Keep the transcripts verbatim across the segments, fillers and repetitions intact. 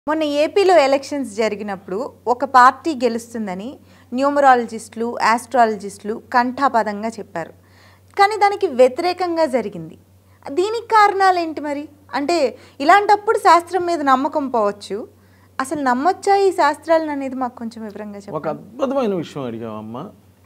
మొన్న ఏపీలో ఎలక్షన్స్ జరిగినప్పుడు ఒక పార్టీ గెలుస్తుందని న్యూమరాలజిస్టులు ఆస్ట్రాలజిస్టులు కంఠాపదంగా చెప్పారు. కానీ దానికి వ్యతిరేకంగా జరిగింది. దీనికి కారణాలు ఏంటి మరి? అంటే ఇలాంటప్పుడు శాస్త్రం మీద నమ్మకం పోవచ్చు. అసలు నమ్మొచ్చా ఈ శాస్త్రాలను అనేది మాకు కొంచెం వివరంగా చెప్పండి. ఒక అద్భుతమైన విషయం అడిగామమ్మా.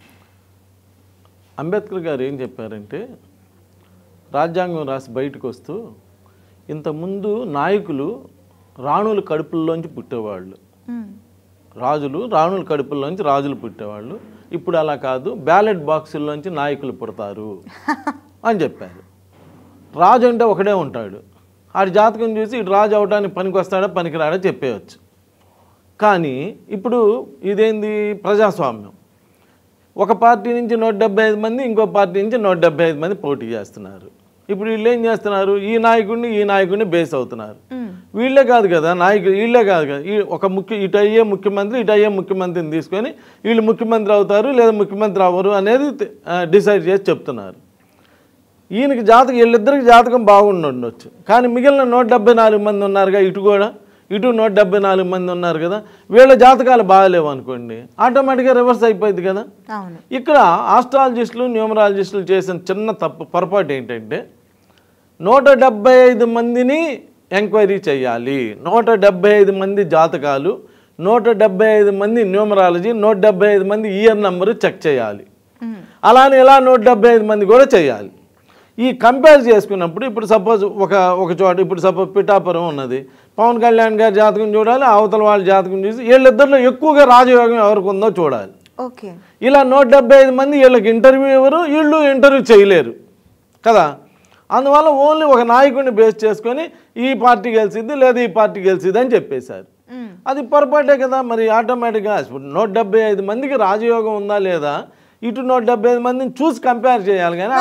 అంబేద్కర్ గారు ఏం చెప్పారంటే, రాజ్యాంగం రాసి బయటకు వస్తూ ఇంతకుముందు నాయకులు రాణుల కడుపుల్లోంచి పుట్టేవాళ్ళు, రాజులు రాణుల కడుపుల్లోంచి రాజులు పుట్టేవాళ్ళు. ఇప్పుడు అలా కాదు, బ్యాలెట్ బాక్సుల్లోంచి నాయకులు పుడతారు అని చెప్పారు. రాజు అంటే ఒకడే ఉంటాడు, ఆడి జాతకం చూసి ఇటు రాజు అవడానికి పనికి వస్తాడా పనికిరాడా చెప్పేయచ్చు. కానీ ఇప్పుడు ఇదేంది, ప్రజాస్వామ్యం. ఒక పార్టీ నుంచి నూట డెబ్బై ఐదు మంది ఇంకో పార్టీ నుంచి నూట డెబ్బై ఐదు మంది పోటీ చేస్తున్నారు. ఇప్పుడు వీళ్ళు ఏం చేస్తున్నారు, ఈ నాయకుడిని ఈ నాయకుడిని బేస్ అవుతున్నారు. వీళ్ళే కాదు కదా నాయకులు, వీళ్ళే కాదు కదా, ఈ ఒక ముఖ్య ఇటు అయ్యే ముఖ్యమంత్రి ఇటు అయ్యే ముఖ్యమంత్రిని తీసుకొని వీళ్ళు ముఖ్యమంత్రి అవుతారు లేదా ముఖ్యమంత్రి అవ్వరు అనేది డిసైడ్ చేసి చెప్తున్నారు. ఈయనకి జాతకం, వీళ్ళిద్దరికి జాతకం బాగుండొచ్చు, కానీ మిగిలిన నూట డెబ్బై నాలుగు మంది ఉన్నారుగా, ఇటు కూడా ఇటు నూట డెబ్బై నాలుగు మంది ఉన్నారు కదా, వీళ్ళ జాతకాలు బాగాలేవు అనుకోండి, ఆటోమేటిక్గా రివర్స్ అయిపోయింది కదా. ఇక్కడ ఆస్ట్రాలజిస్టులు న్యూమరాలజిస్టులు చేసిన చిన్న తప్పు పొరపాటు ఏంటంటే, నూట డెబ్బై ఐదు మందిని ఎంక్వైరీ చేయాలి, నూట డెబ్బై ఐదు మంది జాతకాలు, నూట డెబ్బై ఐదు మంది న్యూమరాలజీ, నూట డెబ్బై ఐదు మంది ఇయర్ నెంబరు చెక్ చేయాలి. అలానే ఇలా నూట డెబ్బై ఐదు మంది కూడా చేయాలి. ఈ కంపేర్ చేసుకున్నప్పుడు ఇప్పుడు సపోజ్ ఒక ఒక చోట, ఇప్పుడు సపోజ్ పిఠాపురం ఉన్నది, పవన్ కళ్యాణ్ గారి జాతకం చూడాలి, అవతల వాళ్ళ జాతకం చూసి వీళ్ళిద్దరిలో ఎక్కువగా రాజయోగం ఎవరికి ఉందో చూడాలి. ఓకే, ఇలా నూట డెబ్బై ఐదు మంది వీళ్ళకి ఇంటర్వ్యూ ఎవరు, వీళ్ళు ఇంటర్వ్యూ చేయలేరు కదా. అందువల్ల ఓన్లీ ఒక నాయకుడిని బేస్ చేసుకొని ఈ పార్టీ గెలిచిద్ది లేదా ఈ పార్టీ గెలిచిద్ది అని చెప్పేశారు. అది పొరపాటే కదా. మరి ఆటోమేటిక్గా నూట డెబ్బై ఐదు మందికి రాజయోగం ఉందా లేదా, ఇటు నూట డెబ్బై ఐదు మందిని చూసి కంపేర్ చేయాలి. కానీ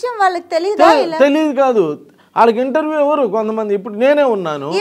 తెలియదు కాదు, వాళ్ళకి ఇంటర్వ్యూ ఎవరు కొంతమంది, ఇప్పుడు నేనే ఉన్నాను,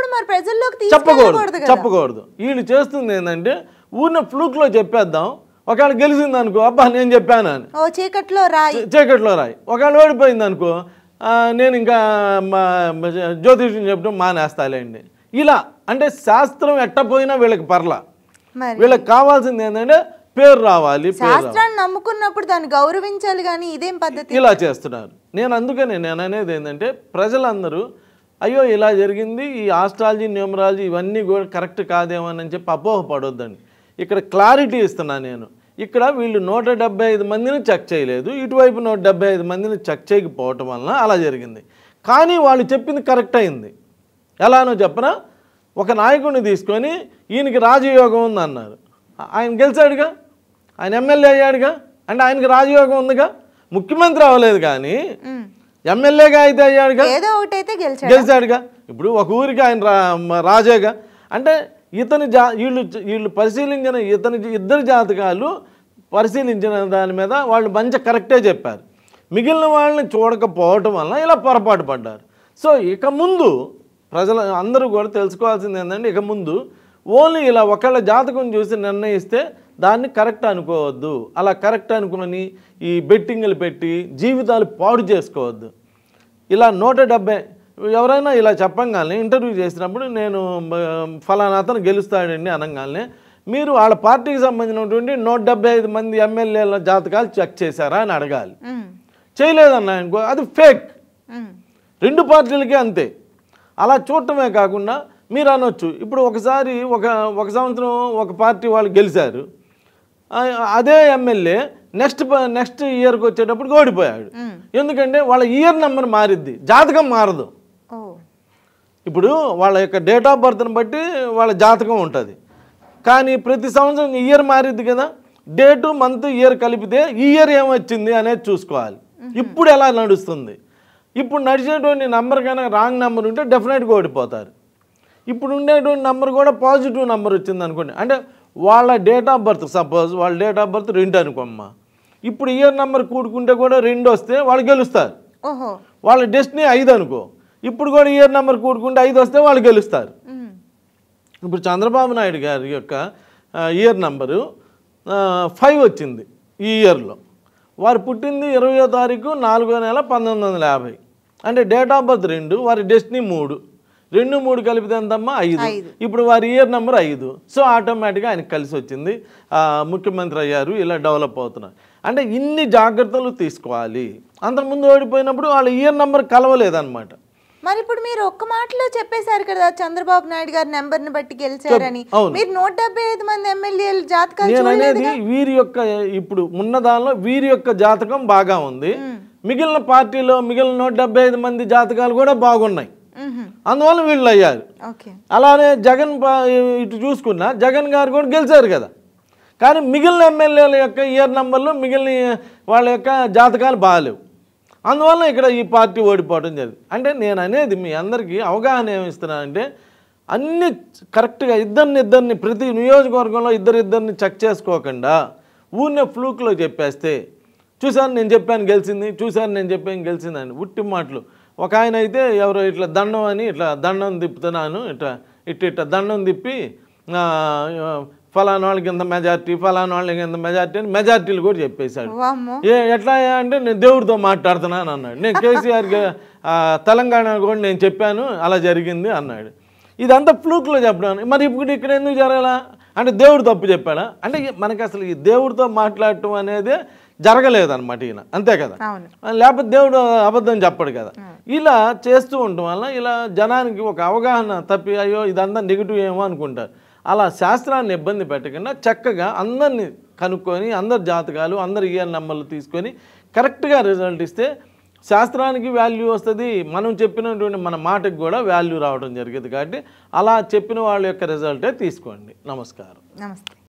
చెప్పకూడదు చెప్పకూడదు వీళ్ళు చేస్తుంది ఏంటంటే ఊరిన ఫ్లూక్లో చెప్పేద్దాం. ఒకవేళ గెలిచింది అనుకో, అబ్బా నేను చెప్పాను అని చీకట్లో రాయి చీకట్లో రాయి ఒకవేళ ఓడిపోయింది అనుకో, నేను ఇంకా జ్యోతిష్యం చెప్పడం మానేస్తాలేండి. ఇలా అంటే శాస్త్రం ఎట్టపోయినా వీళ్ళకి పర్లా, వీళ్ళకి కావాల్సింది ఏంటంటే పేరు రావాలి, శాస్త్రాన్ని నమ్ముకున్నప్పుడు దాన్ని గౌరవించాలి. కానీ ఇదేం పద్ధతి, ఇలా చేస్తున్నారు. నేను అందుకనే నేను అనేది ఏంటంటే, ప్రజలందరూ అయ్యో ఇలా జరిగింది, ఈ ఆస్ట్రాలజీ న్యూమరాలజీ ఇవన్నీ కూడా కరెక్ట్ కాదేమని చెప్పి అపోహపడొద్దండి. ఇక్కడ క్లారిటీ ఇస్తున్నా నేను. ఇక్కడ వీళ్ళు నూట డెబ్బై ఐదు మందిని చెక్ చేయలేదు, ఇటువైపు నూట డెబ్బై ఐదు మందిని చెక్ చేయకపోవటం వలన అలా జరిగింది. కానీ వాళ్ళు చెప్పింది కరెక్ట్ అయింది. ఎలానో చెప్పనా, ఒక నాయకుడిని తీసుకొని ఈయనకి రాజయోగం ఉంది అన్నారు, ఆయన గెలిచాడుగా, ఆయన ఎమ్మెల్యే అయ్యాడుగా, అంటే ఆయనకి రాజయోగం ఉందిగా, ముఖ్యమంత్రి అవ్వలేదు కానీ ఎమ్మెల్యేగా అయితే అయ్యాడుగా, గెలిచాడుగా. ఇప్పుడు ఒక ఊరికి ఆయన రాజేగా. అంటే ఇతని జా వీళ్ళు వీళ్ళు పరిశీలించిన ఇతని ఇద్దరు జాతకాలు పరిశీలించిన దాని మీద వాళ్ళు మంచి కరెక్టే చెప్పారు. మిగిలిన వాళ్ళని చూడకపోవటం వల్ల ఇలా పొరపాటు పడ్డారు. సో ఇక ముందు ప్రజలు అందరూ కూడా తెలుసుకోవాల్సింది ఏంటంటే, ఇక ముందు ఓన్లీ ఇలా ఒకళ్ళ జాతకం చూసి నిర్ణయిస్తే దాన్ని కరెక్ట్ అనుకోవద్దు. అలా కరెక్ట్ అనుకుని ఈ బెట్టింగ్లు పెట్టి జీవితాలు పాడు చేసుకోవద్దు. ఇలా నూట డెబ్బై ఎవరైనా ఇలా చెప్పంగానే ఇంటర్వ్యూ చేసినప్పుడు నేను ఫలానా అతను గెలుస్తాడండి అనగానే మీరు వాళ్ళ పార్టీకి సంబంధించినటువంటి నూట డెబ్బై ఐదు మంది ఎమ్మెల్యేల జాతకాలు చెక్ చేశారా అని అడగాలి. చేయలేదన్నా అనుకో, అది ఫేక్. రెండు పార్టీలకే అంతే. అలా చూడటమే కాకుండా మీరు అనొచ్చు, ఇప్పుడు ఒకసారి ఒక ఒక సంవత్సరం ఒక పార్టీ వాళ్ళు గెలిచారు, అదే ఎమ్మెల్యే నెక్స్ట్ నెక్స్ట్ ఇయర్కి వచ్చేటప్పుడు ఓడిపోయాడు. ఎందుకంటే వాళ్ళ ఇయర్ నెంబర్ మారిద్ది, జాతకం మారదు. ఇప్పుడు వాళ్ళ యొక్క డేట్ ఆఫ్ బర్త్ని బట్టి వాళ్ళ జాతకం ఉంటుంది, కానీ ప్రతి సంవత్సరం ఇయర్ మారిద్ది కదా, డేటు మంత్ ఇయర్ కలిపితే ఈ ఇయర్ ఏమొచ్చింది అనేది చూసుకోవాలి. ఇప్పుడు ఎలా నడుస్తుంది, ఇప్పుడు నడిచేటువంటి నెంబర్ కనుక రాంగ్ నెంబర్ ఉంటే డెఫినెట్గా ఓడిపోతారు. ఇప్పుడు ఉండేటువంటి నెంబర్ కూడా పాజిటివ్ నెంబర్ వచ్చింది అనుకోండి, అంటే వాళ్ళ డేట్ ఆఫ్ బర్త్, సపోజ్ వాళ్ళ డేట్ ఆఫ్ బర్త్ రెండు అనుకోమ్మా, ఇప్పుడు ఇయర్ నెంబర్ కూడుకుంటే కూడా రెండు వస్తే వాళ్ళు గెలుస్తారు. వాళ్ళ డెస్టినీ ఐదు అనుకో, ఇప్పుడు కూడా ఇయర్ నెంబర్ కూడుకుంటే ఐదు వస్తే వాళ్ళు గెలుస్తారు. ఇప్పుడు చంద్రబాబు నాయుడు గారి యొక్క ఇయర్ నెంబరు ఫైవ్ వచ్చింది ఈ ఇయర్లో. వారు పుట్టింది ఇరవయో తారీఖు నాలుగో నెల పంతొమ్మిది వందల యాభై, అంటే డేట్ ఆఫ్ బర్త్ రెండు, వారి డెస్టినీ మూడు. రెండు మూడు కలిపితే ఎంతమ్మా ఐదు. ఇప్పుడు వారి ఇయర్ నెంబర్ ఐదు. సో ఆటోమేటిక్గా ఆయనకు కలిసి వచ్చింది, ముఖ్యమంత్రి అయ్యారు, ఇలా డెవలప్ అవుతున్నారు. అంటే ఇన్ని జాగ్రత్తలు తీసుకోవాలి. అంతకుముందు ఓడిపోయినప్పుడు వాళ్ళ ఇయర్ నెంబర్ కలవలేదన్నమాట. మరి ఇప్పుడు మీరు ఒక్క మాటలో చెప్పేశారు కదా చంద్రబాబు నాయుడు గారి నెంబర్ ని బట్టి గెలిచారని. మీరు నూట డెబ్బై ఐదు మంది ఎమ్మెల్యేలు జాతకాలు నేను అనేది వీరి యొక్క ఇప్పుడు ఉన్న దానిలో వీరి యొక్క జాతకం బాగా ఉంది. మిగిలిన పార్టీలో మిగిలిన నూట డెబ్బై ఐదు మంది జాతకాలు కూడా బాగున్నాయి, అందువల్ల వీళ్ళు అయ్యారు. అలానే జగన్ ఇటు చూసుకున్నా జగన్ గారు కూడా గెలిచారు కదా, కానీ మిగిలిన ఎమ్మెల్యేల యొక్క ఇయర్ నంబర్లు మిగిలిన వాళ్ళ యొక్క జాతకాలు బాగాలేవు, అందువల్ల ఇక్కడ ఈ పార్టీ ఓడిపోవడం జరిగింది. అంటే నేను అనేది మీ అందరికీ అవగాహన ఏమిస్తున్నానంటే అన్ని కరెక్ట్గా ఇద్దరిని ఇద్దరిని ప్రతి నియోజకవర్గంలో ఇద్దరు ఇద్దరిని చెక్ చేసుకోకుండా ఊరినే ఫ్లూక్లో చెప్పేస్తే చూసాను నేను చెప్పాను గెలిచింది, చూసాను నేను చెప్పాను గెలిచిందని ఉట్టి మాటలు. ఒక ఆయన అయితే ఎవరో ఇట్లా దండం అని ఇట్లా దండం తిప్పుతున్నాను, ఇట్లా ఇట్ట ఇట్లా దండం తిప్పి ఫలానా వాళ్ళకి ఎంత మెజార్టీ, ఫలానా వాళ్ళకి ఎంత మెజార్టీ అని మెజార్టీలు కూడా చెప్పేశాడు. ఏ ఎట్లా అంటే నేను దేవుడితో మాట్లాడుతున్నాను అన్నాడు. నేను కేసీఆర్కి తెలంగాణ కూడా నేను చెప్పాను అలా జరిగింది అన్నాడు. ఇదంతా ఫ్లూక్లో చెప్పడం. మరి ఇప్పుడు ఇక్కడ ఎందుకు జరగాల అంటే దేవుడు తప్పు చెప్పాడా అంటే మనకి అసలు ఈ దేవుడితో మాట్లాడటం అనేది జరగలేదన్నమాట ఈయన, అంతే కదా. లేకపోతే దేవుడు అబద్ధం చెప్పడు కదా. ఇలా చేస్తూ ఉండటం వల్ల ఇలా జనానికి ఒక అవగాహన తప్పి అయ్యో ఇదంతా నెగిటివ్ ఏమో అనుకుంటారు. అలా శాస్త్రాన్ని ఇబ్బంది పెట్టకుండా చక్కగా అందరినీ కనుక్కొని అందరి జాతకాలు అందరి ఇయర్ నెంబర్లు తీసుకొని కరెక్ట్గా రిజల్ట్ ఇస్తే శాస్త్రానికి వాల్యూ వస్తుంది, మనం చెప్పినటువంటి మన మాటకు కూడా వాల్యూ రావడం జరిగేది. కాబట్టి అలా చెప్పిన వాళ్ళ యొక్క రిజల్టే తీసుకోండి. నమస్కారం. నమస్తే.